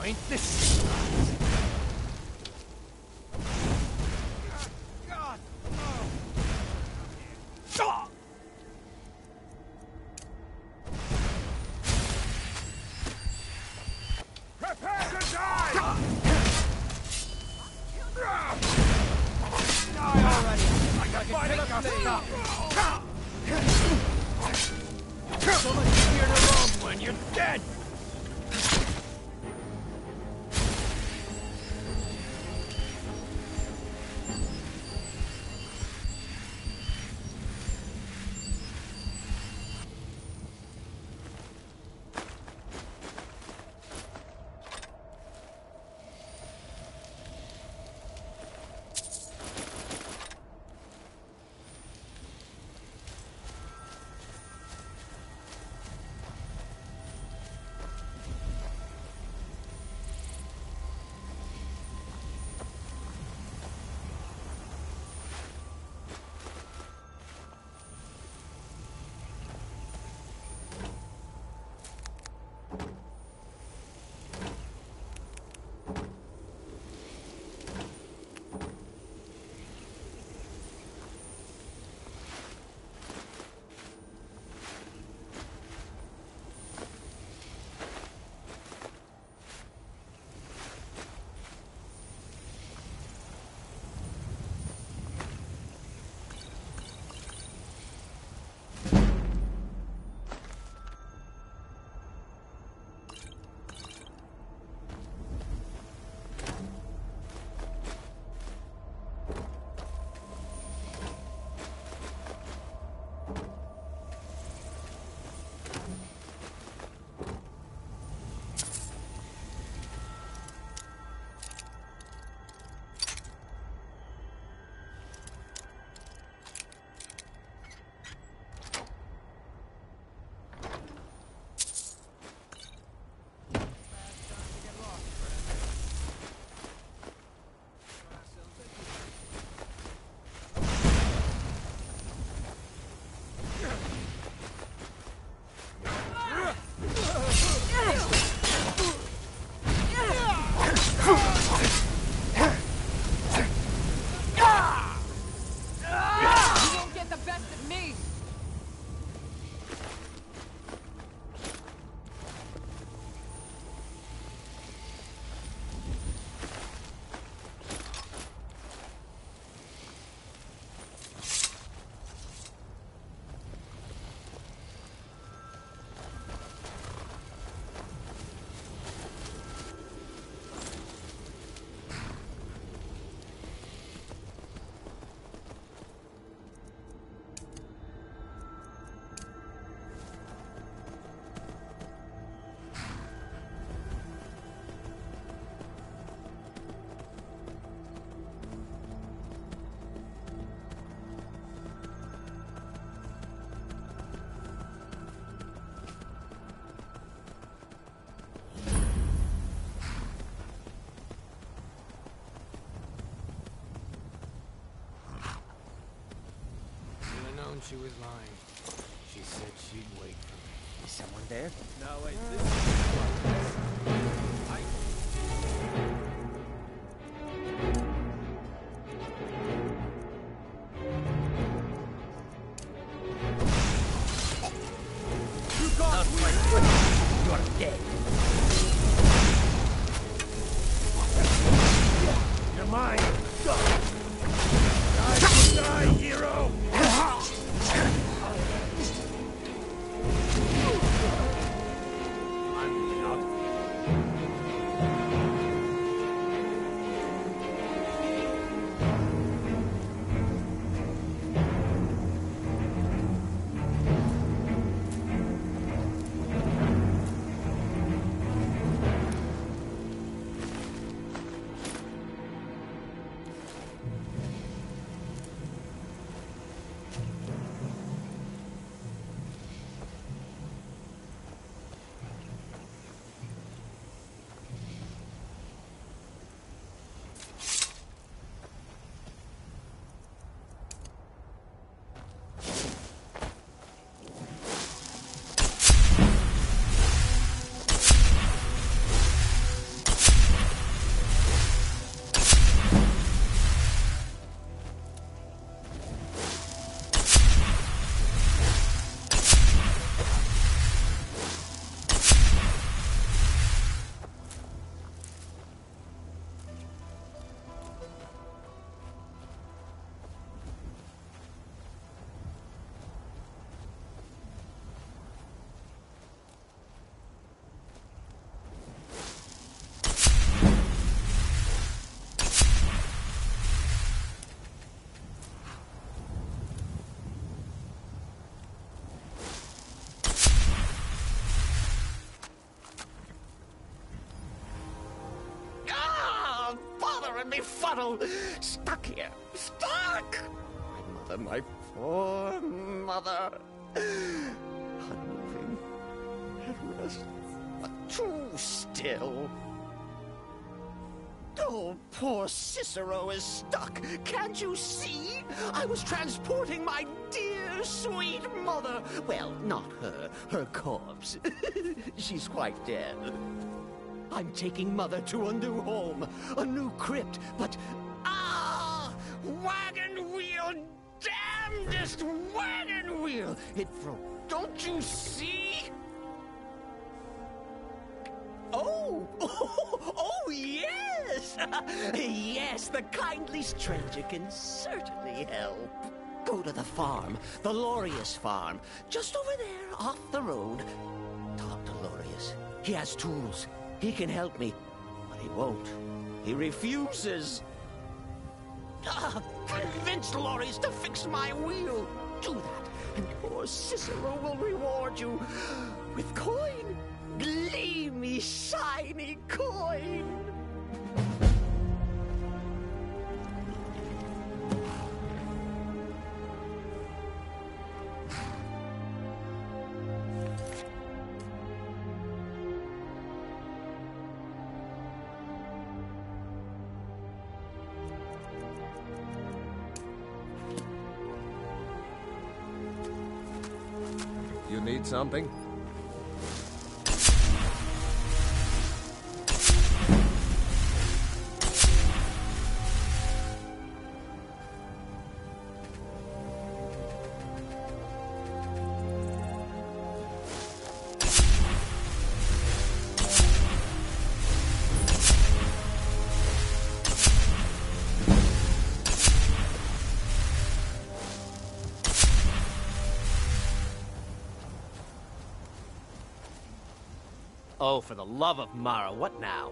ain't this? God! Oh. Prepare to die! Die already! I gotta get our stuff! So much fear to roam when you're dead! She was lying. She said she'd wait for me. Is someone there? No, wait, this is... You got me! You're dead. You're mine! Die, hero! and befuddled. Stuck here. Stuck! My poor mother. Unmoving. At rest. But too still. Oh, poor Cicero is stuck. Can't you see? I was transporting my dear, sweet mother. Well, not her. Her corpse. She's quite dead. I'm taking Mother to a new home. A new crypt. But... wagon wheel! Damnedest wagon wheel! It broke. Don't you see? Oh, yes! Yes, the kindly stranger can certainly help. Go to the farm, the Lorius farm, just over there, off the road. Talk to Lorius. He has tools. He can help me, but he won't. He refuses. Convince Lorius to fix my wheel. Do that, and poor Cicero will reward you with coin. Gleamy, shiny coin! You need something? Oh, for the love of Mara, what now?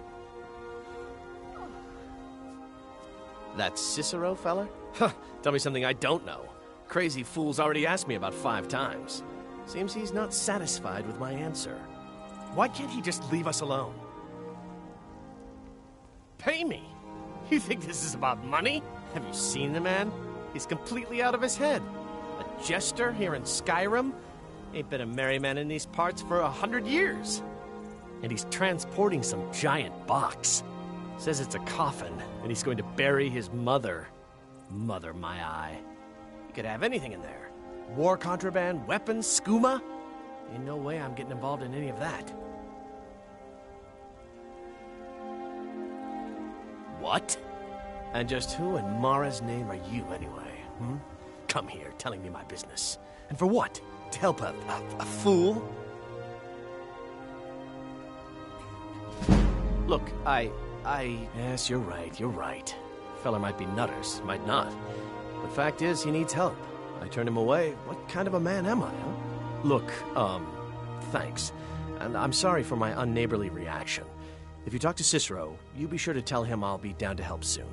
That Cicero fella? Huh, tell me something I don't know. Crazy fool's already asked me about 5 times. Seems he's not satisfied with my answer. Why can't he just leave us alone? Pay me? You think this is about money? Have you seen the man? He's completely out of his head. A jester here in Skyrim? Ain't been a merry man in these parts for 100 years. And he's transporting some giant box. Says it's a coffin, and he's going to bury his mother. Mother, my eye. He could have anything in there. War contraband, weapons, skooma. Ain't no way I'm getting involved in any of that. What? And just who in Mara's name are you, anyway? Come here, telling me my business. And for what? To help a fool? Look, Yes, you're right. Feller might be nutters, might not. The fact is, he needs help. I turn him away. What kind of a man am I, huh? Look, thanks. And I'm sorry for my unneighborly reaction. If you talk to Cicero, you be sure to tell him I'll be down to help soon.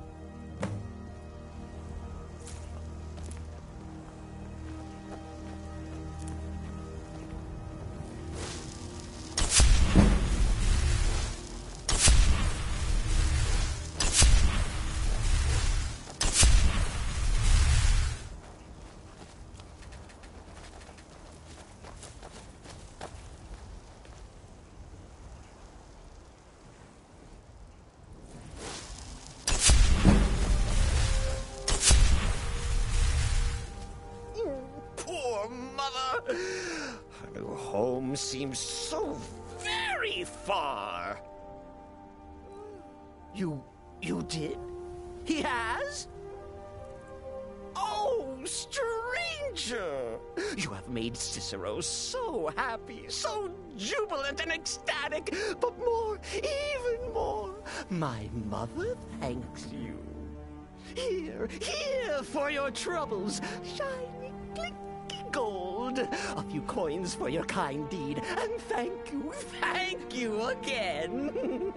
Home seems so very far. You did? He has? Oh, stranger! You have made Cicero so happy, so jubilant and ecstatic, but more, even more, my mother thanks you. Here for your troubles, shiny, clinky gold, a few coins for your kind deed, and thank you again.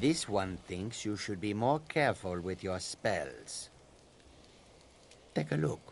This one thinks you should be more careful with your spells. Take a look.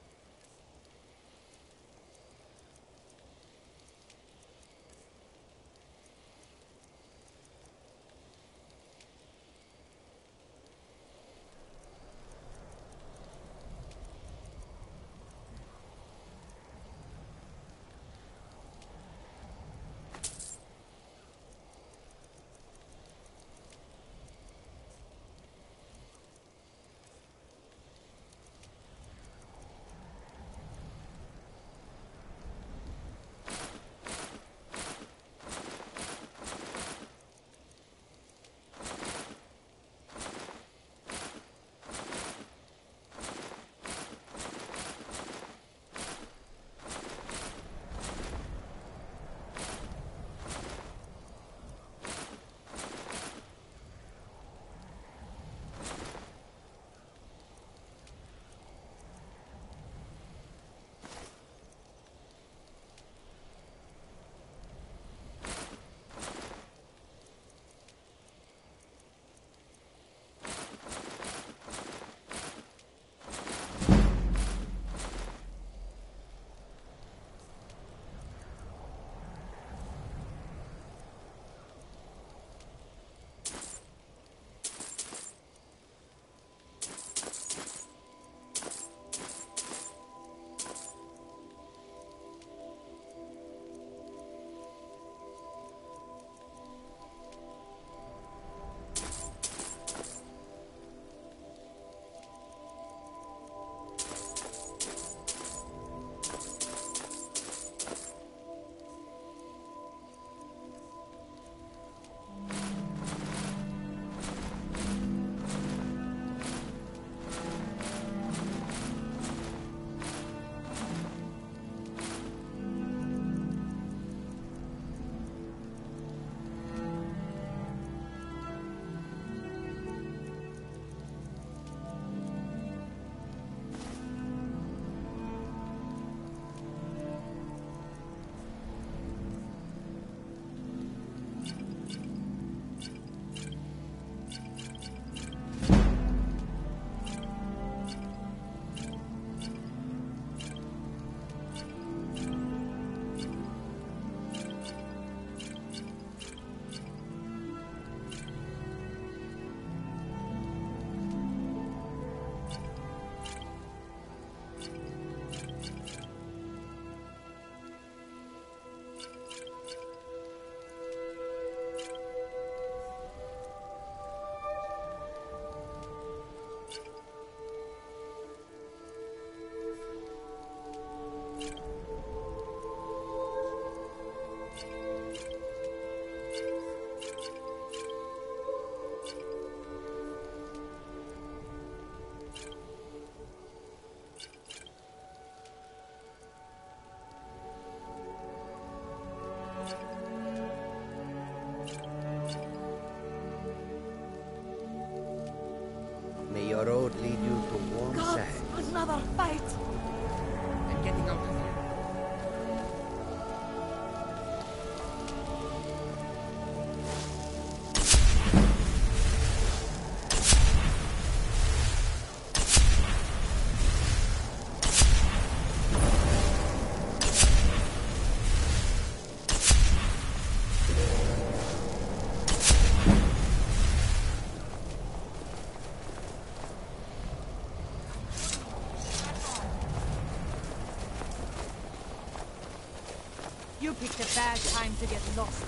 May your road lead you to warm sands. Another fight! I'm getting out of here. You picked a bad time to get lost.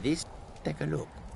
this. Take a look.